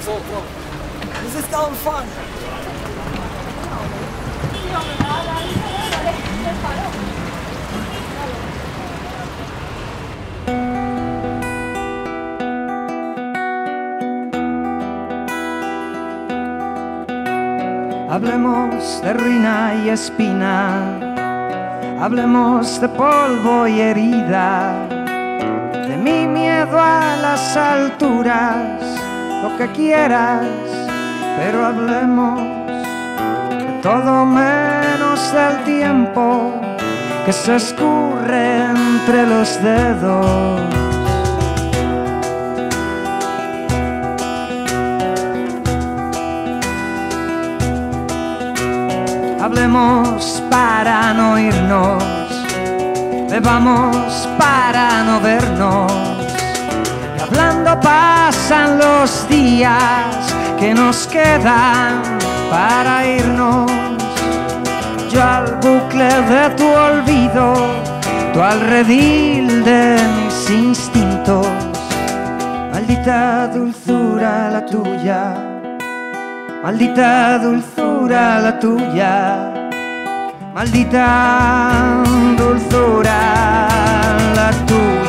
nosotros. This is down fun. Hablemos de ruina y espina, hablemos de polvo y herida, de mi miedo a las alturas, lo que quieras, pero hablemos de todo menos del tiempo que se escurre entre los dedos. Hablemos para no irnos, bebamos para no vernos, y hablando pasan los días que nos quedan para irnos. Yo al bucle de tu olvido, tú al redil de mis instintos. Maldita dulzura la tuya, maldita dulzura la tuya, maldita dulzura la tuya.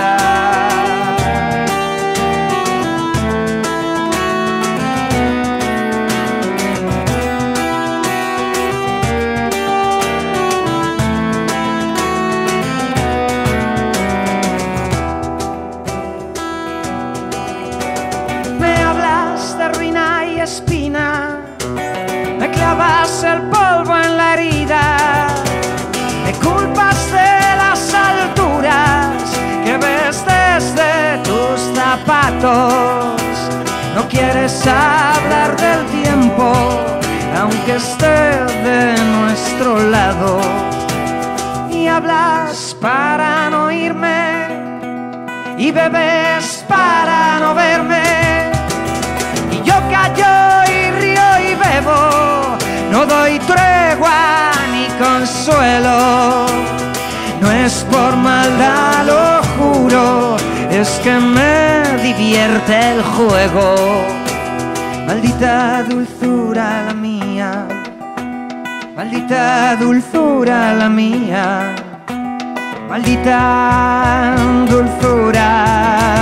Me hablas de ruina y espina, me clavas el polvo en la herida, me culpas de las alturas que ves desde tus zapatos. No quieres hablar del tiempo, aunque esté de nuestro lado, y hablas para no irme, y bebes para no verme, y yo callo y río y bebo, no doy tregua ni consuelo. No es por maldad, lo juro, es que me divierte el juego. Maldita dulzura la mía, maldita dulzura la mía, maldita dulzura